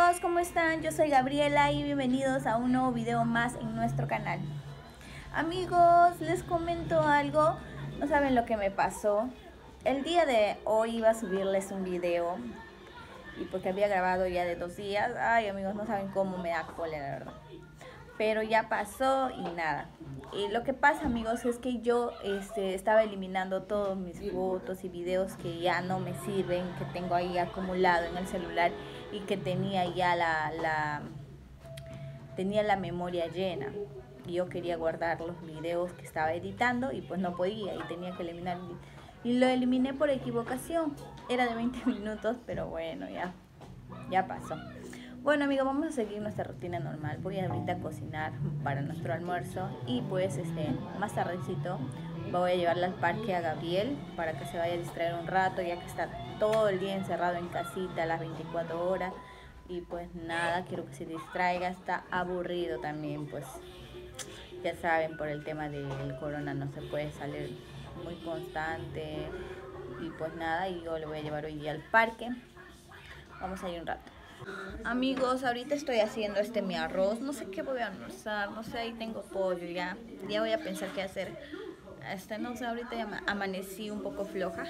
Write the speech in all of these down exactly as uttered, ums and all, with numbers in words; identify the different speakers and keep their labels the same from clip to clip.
Speaker 1: amigos, ¿cómo están? Yo soy Gabriela y bienvenidos a un nuevo video más en nuestro canal. Amigos, les comento algo, no saben lo que me pasó. El día de hoy iba a subirles un video y porque había grabado ya de dos días. Ay amigos, no saben cómo me da cólera, la verdad. Pero ya pasó y nada. Y lo que pasa, amigos, es que yo este, estaba eliminando todos mis fotos y videos que ya no me sirven, que tengo ahí acumulado en el celular y que tenía ya la, la, tenía la memoria llena. Y yo quería guardar los videos que estaba editando y pues no podía y tenía que eliminar. Y lo eliminé por equivocación. Era de veinte minutos, pero bueno, ya, ya pasó. Bueno amigos, vamos a seguir nuestra rutina normal. Voy ahorita a cocinar para nuestro almuerzo y pues este más tardecito voy a llevarle al parque a Gabriel para que se vaya a distraer un rato, ya que está todo el día encerrado en casita las veinticuatro horas y pues nada, quiero que se distraiga, está aburrido también, pues ya saben, por el tema del corona no se puede salir muy constante y pues nada, y yo le voy a llevar hoy día al parque. Vamos a ir un rato. Amigos, ahorita estoy haciendo este mi arroz, no sé qué voy a almorzar, no sé, ahí tengo pollo ya, ya voy a pensar qué hacer. Este, no sé, ahorita ya amanecí un poco floja.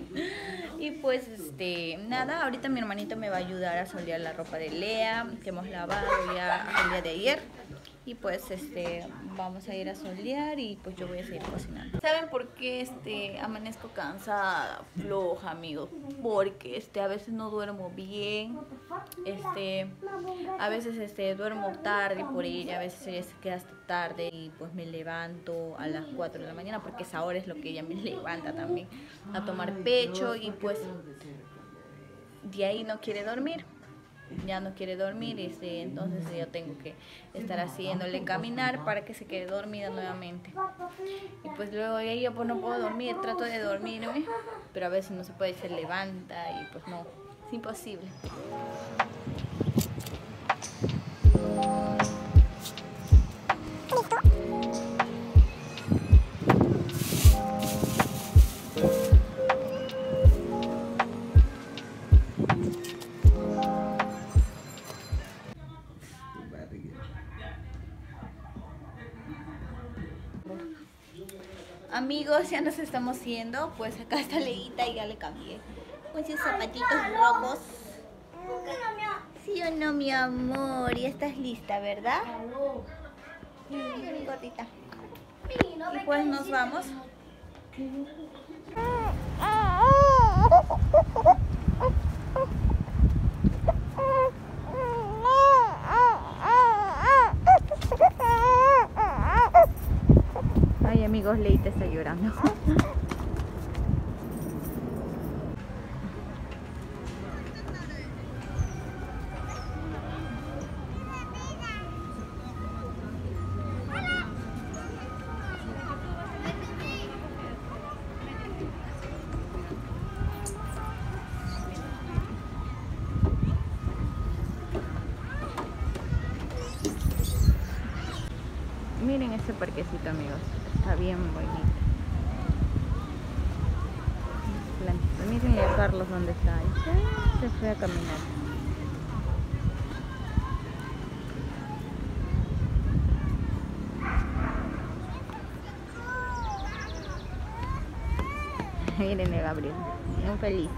Speaker 1: Y pues este, nada, ahorita mi hermanito me va a ayudar a solear la ropa de Lea, que hemos lavado ya el día de ayer. Y pues este, vamos a ir a solear y pues yo voy a seguir cocinando. ¿Saben por qué este, amanezco cansada, floja, amigos? Porque este, a veces no duermo bien, este, a veces este, duermo tarde por ella, a veces ella se queda hasta tarde y pues me levanto a las cuatro de la mañana porque esa hora es lo que ella me levanta también a tomar pecho y pues de ahí no quiere dormir. Ya no quiere dormir, este, entonces yo tengo que estar haciéndole caminar para que se quede dormida nuevamente. Y pues luego ella pues no puedo dormir, trato de dormirme, pero a veces no se puede, se levanta y pues no, es imposible. Amigos, ya nos estamos yendo, pues acá está Leita y ya le cambié con sus zapatitos rojos. ¿Sí o no, mi amor? Ya estás lista, ¿verdad? Mira mi gordita. Y pues nos vamos. Ay amigos, Leita está llorando. Miren este parquecito, amigos, está bien bonito. Miren a Carlos donde está. Ahí se fue a caminar. Miren a Gabriel, muy feliz.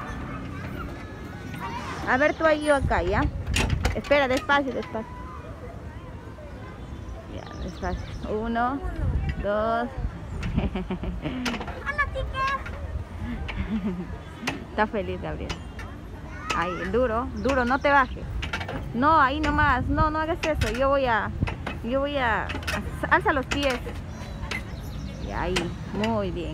Speaker 1: A ver tú ahí, yo acá, ¿ya? Espera, despacio, despacio. Ya, despacio. Uno, dos. Está feliz, Gabriel. Ahí, duro, duro, no te bajes. No, ahí nomás, no, no hagas eso. Yo voy a, yo voy a, alza los pies. Y ahí, muy bien.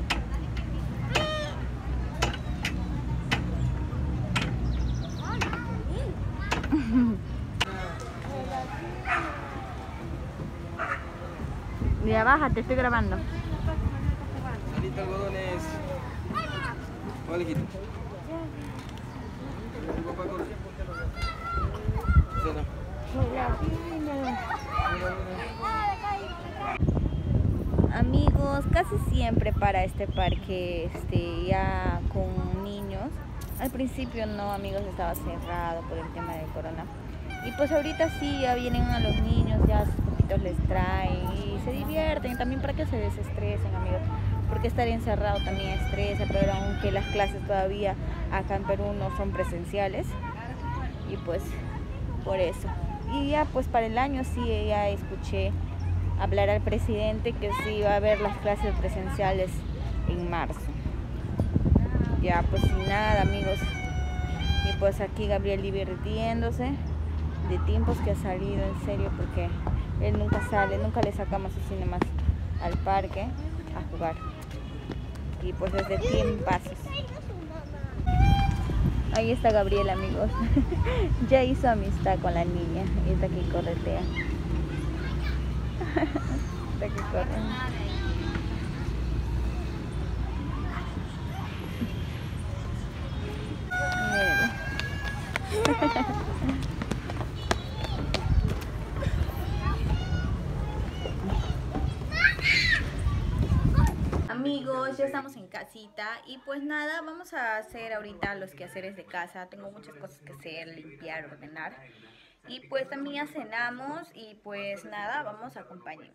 Speaker 1: Ya bájate, estoy grabando.
Speaker 2: Salita algodones. Hola, hijito. Papá, corre.
Speaker 1: Amigos, casi siempre para este parque, este, ya con niños, Al principio no, amigos, estaba cerrado por el tema del corona. Y pues ahorita sí, ya vienen a los niños, ya sus poquitos les traen y se divierten. También para que se desestresen, amigos. Porque estar encerrado también estresa, pero aunque las clases todavía acá en Perú no son presenciales. Y pues por eso. Y ya pues para el año sí, ya escuché hablar al presidente que sí va a haber las clases presenciales en marzo. Ya pues sin nada, amigos. Y pues aquí Gabriel divirtiéndose de tiempos que ha salido, en serio, porque él nunca sale, nunca le sacamos así nomás al parque a jugar. Y pues desde tiempazos. Ahí está Gabriel, amigos. Ya hizo amistad con la niña y está aquí corretea. Está aquí corre. Amigos, ya estamos en casita y pues nada, vamos a hacer ahorita los quehaceres de casa. Tengo muchas cosas que hacer, limpiar, ordenar. Y pues también ya cenamos y pues nada, vamos a acompañarme.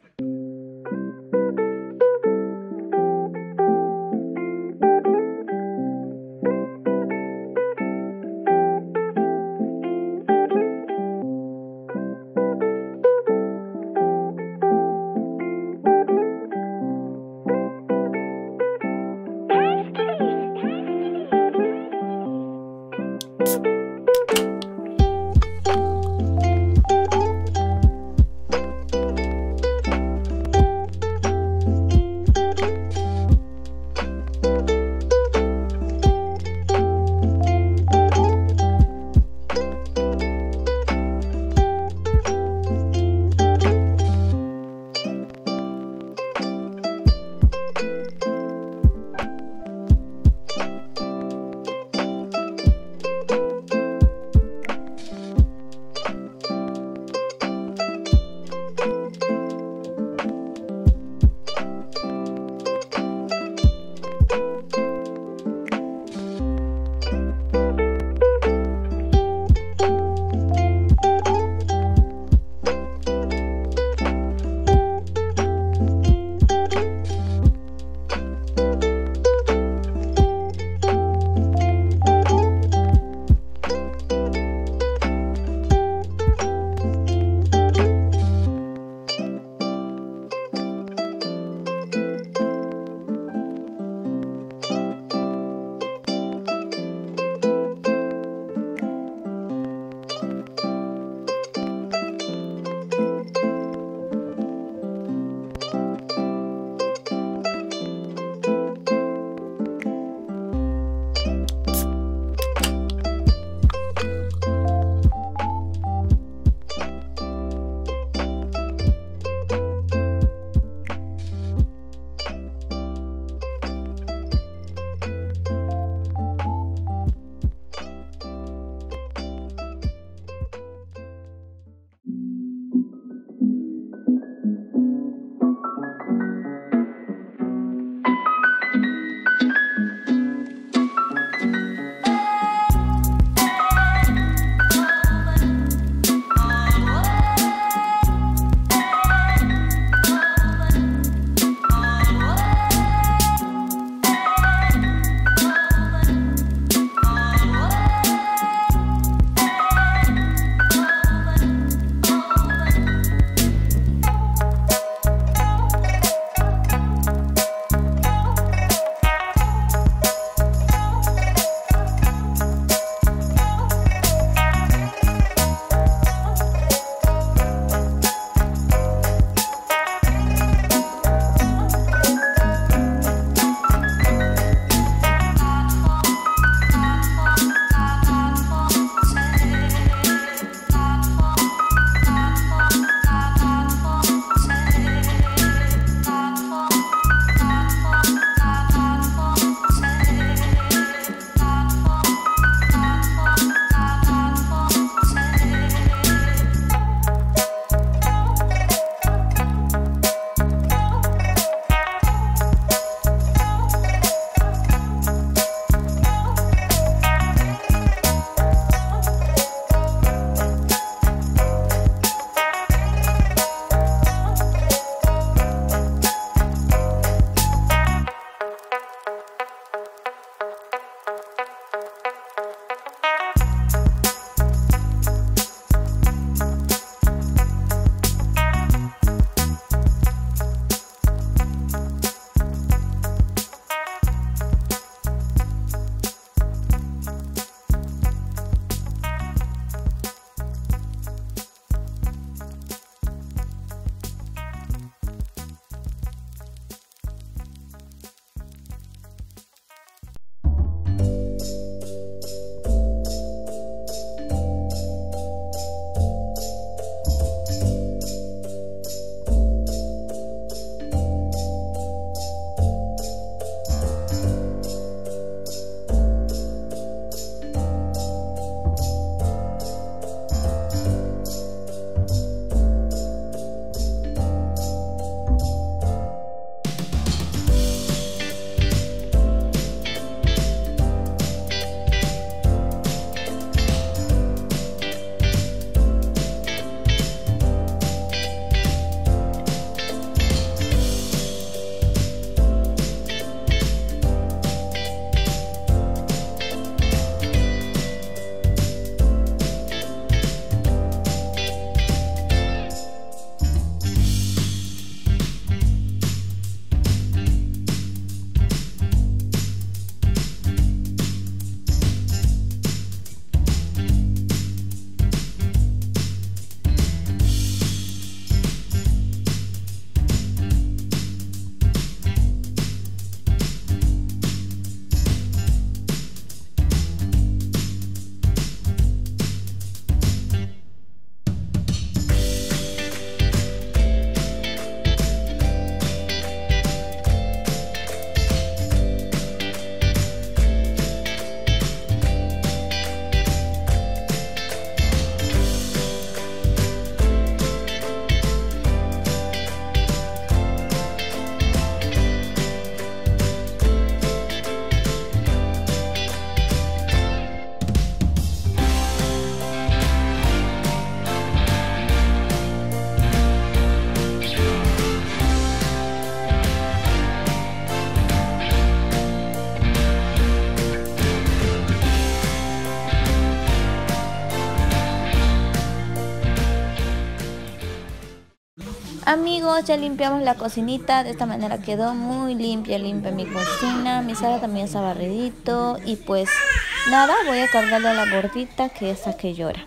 Speaker 1: Amigos, ya limpiamos la cocinita. De esta manera quedó muy limpia, limpia mi cocina. Mi sala también está barridito. Y pues nada, voy a cargarle a la gordita que es la que llora.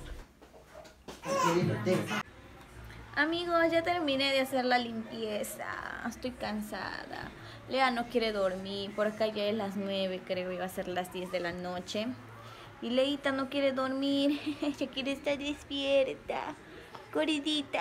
Speaker 1: Amigos, ya terminé de hacer la limpieza. Estoy cansada. Lea no quiere dormir. Por acá ya es las nueve, creo. Iba a ser las diez de la noche. Y Leita no quiere dormir. Ella quiere estar despierta. Gordita.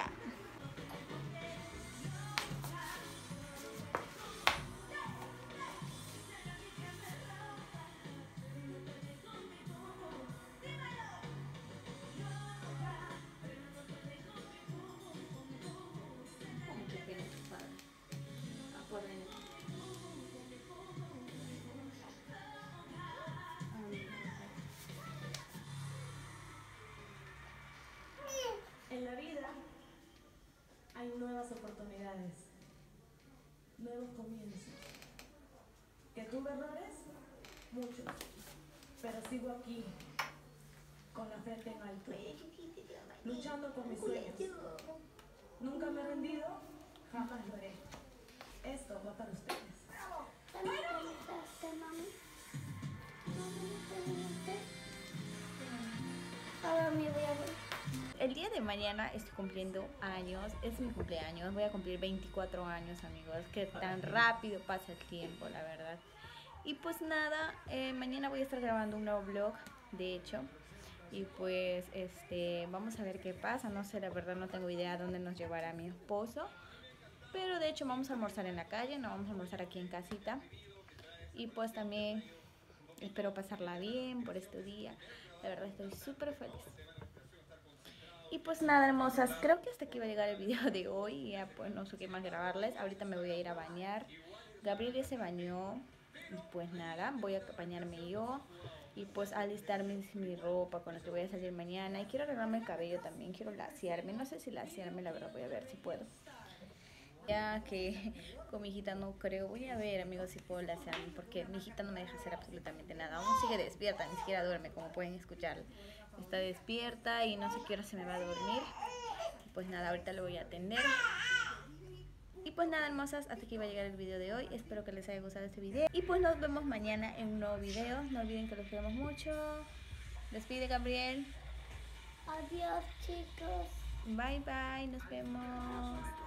Speaker 3: En la vida hay nuevas oportunidades, nuevos comienzos. ¿Que tuve errores? Muchos, pero sigo aquí, con la frente en alto, luchando por mis sueños. Nunca me he rendido, jamás lo haré. Esto va para ustedes.
Speaker 1: Ahora me voy a ver. El día de mañana estoy cumpliendo años, es mi cumpleaños, voy a cumplir veinticuatro años, amigos, que tan rápido pasa el tiempo, la verdad. Y pues nada, eh, mañana voy a estar grabando un nuevo vlog, de hecho, y pues este vamos a ver qué pasa, no sé, la verdad no tengo idea dónde nos llevará mi esposo, pero de hecho vamos a almorzar en la calle, no vamos a almorzar aquí en casita, y pues también espero pasarla bien por este día, la verdad estoy súper feliz. Y pues nada, hermosas, creo que hasta aquí va a llegar el video de hoy. Y ya pues no sé qué más grabarles. Ahorita me voy a ir a bañar. Gabriel ya se bañó. Y pues nada, voy a bañarme yo. Y pues alistarme mi ropa con la que voy a salir mañana. Y quiero arreglarme el cabello también, quiero laciarme. No sé si laciarme, la verdad voy a ver si puedo. Ya que con mi hijita no creo. Voy a ver, amigos, si puedo laciarme. Porque mi hijita no me deja hacer absolutamente nada. Aún sigue despierta, ni siquiera duerme, como pueden escuchar. Está despierta y no sé qué hora se me va a dormir. Pues nada, ahorita lo voy a atender. Y pues nada, hermosas, hasta aquí va a llegar el video de hoy. Espero que les haya gustado este video. Y pues nos vemos mañana en un nuevo video. No olviden que los queremos mucho. Despide, Gabriel.
Speaker 4: Adiós, chicos.
Speaker 1: Bye, bye. Nos vemos.